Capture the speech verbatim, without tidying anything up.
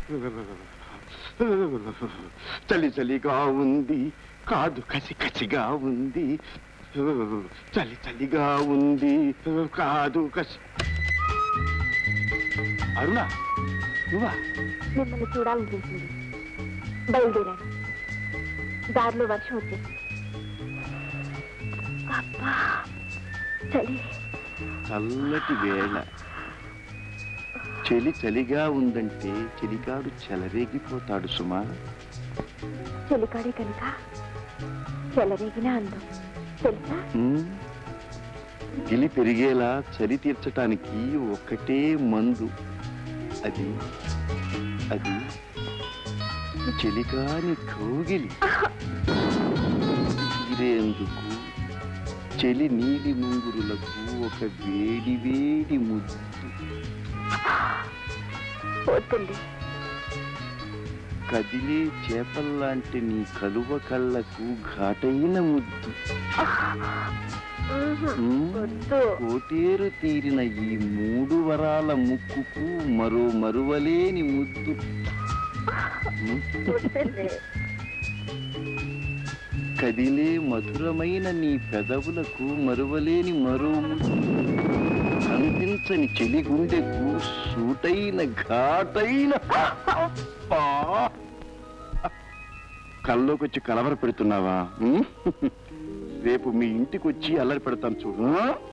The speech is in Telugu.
చలి చలిగా ఉంది, కాదు కసి కసిగా ఉంది. చలి చలిగా ఉంది, కాదు కసి. అరుణ, నువ్వా? మిమ్మల్ని చూడాలనిపించింది, బయలుదేరాను. దారిలో వర్షం వచ్చేసింది. అబ్బా చలి. చల్లటి వేళ చలి చలిగా ఉందంటే చెలికాడు చెలరేగిపోతాడు సుమా. చెలికాడే కనుక చెలరేగిన అందం తెలుసా? గిలి పెరిగేలా చలి తీర్చటానికి ఒక్కటే మందు, అది అది చెలికాని కౌగిలి. తీరేందుకు చెలి నీలి ముంగురులకు ఒక వేడి వేడి ముద్దు. కదిలే చేపల్లాంటి నీ కలువ కళ్ళకు ఘాటైన ముద్దు. కోటేరు తీరిన ఈ మూడు వరాల ముక్కుకు మరో మరువలేని ముద్దు. కదిలే మధురమైన నీ పెదవులకు మరువలేని మరో ముద్దు. కనిపించని చెలి గుండెకు సూటైన ఘాటైన. కల్లోకొచ్చి కలవర పెడుతున్నావా? రేపు మీ ఇంటికి వచ్చి అల్లరి పెడతాను చూడు.